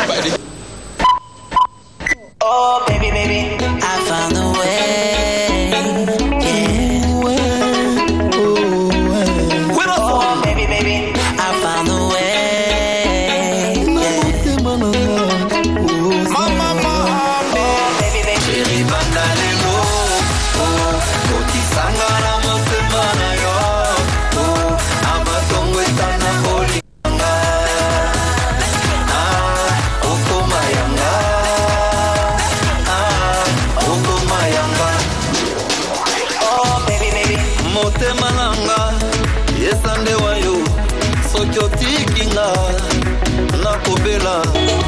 Oh, baby, baby, I found the way. Yeah. Oh, baby, baby, I found the way. Yeah. Mama, oh, baby, baby. Chérie, bandalelo. Oh, koti sangara mosemana yo. Oh, abatongo etana holi. Motemalanga yesande wayo sokotikinga nakobela.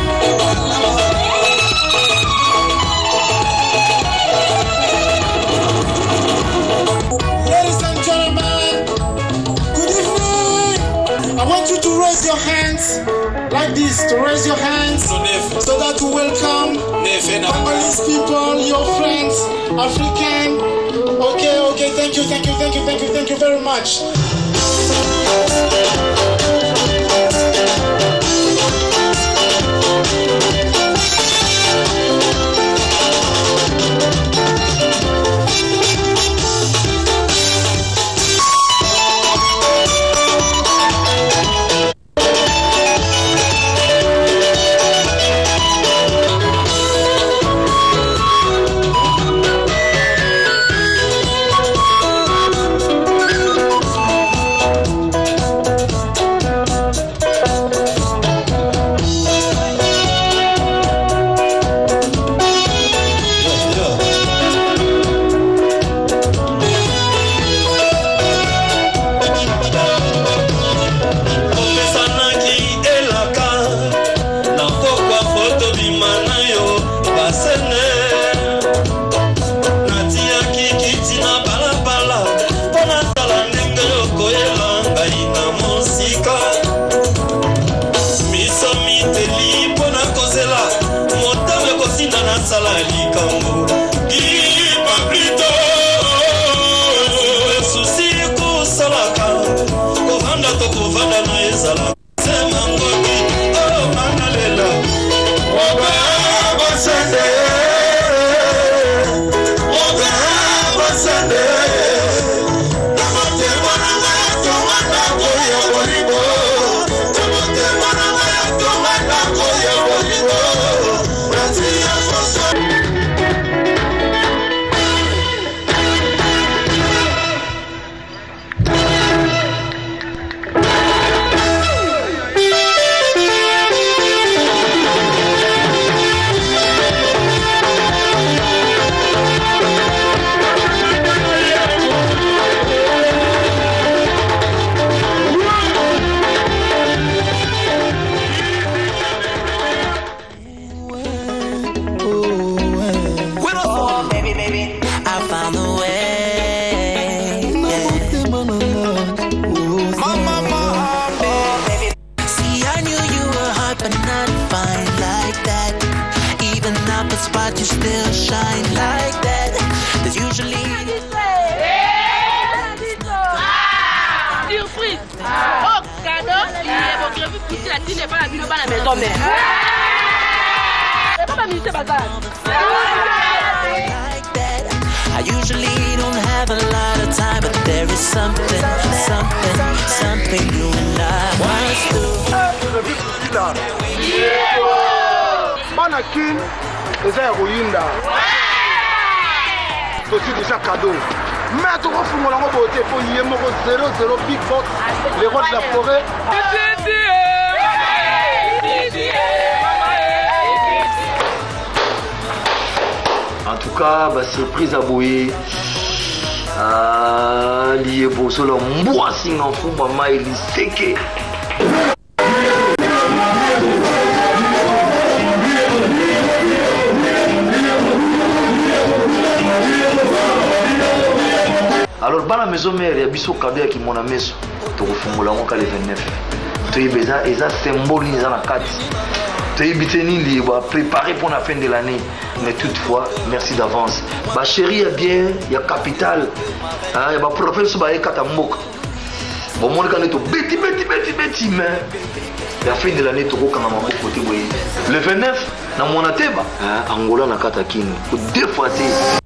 Ladies and gentlemen, good evening. I want you to raise your hands like this, to raise your hands so that we welcome Congolese people, your friends, African. Okay, thank you very much. I usually don't have a lot of time, but there is something you and I must do. Manakin is a ruinda. So tu déjà cadeau. Mais tu vas foutre la beauté pour y aller 0-0 big box les rois de la forêt. En tout cas, bah, surprise à Boye. Lié pour cela, moi, si on fout, maman, il est séqué. Alors, dans la maison mère, il y a biso cadeau qui mon ami, tu refais mon le 29. Tu es besoin, et ça symbolise la carte. Tu es biteni préparé pour la fin de l'année. Mais toutefois, merci d'avance. Ma chérie, il y a bien, il y a capital. Il y a ma professeur qui est katamok. Bon, moi, quand tu es petit, mais ya fin de l'année tokokanga maboko te boye le 29 na mona teba Angola na kata kini 2 fois te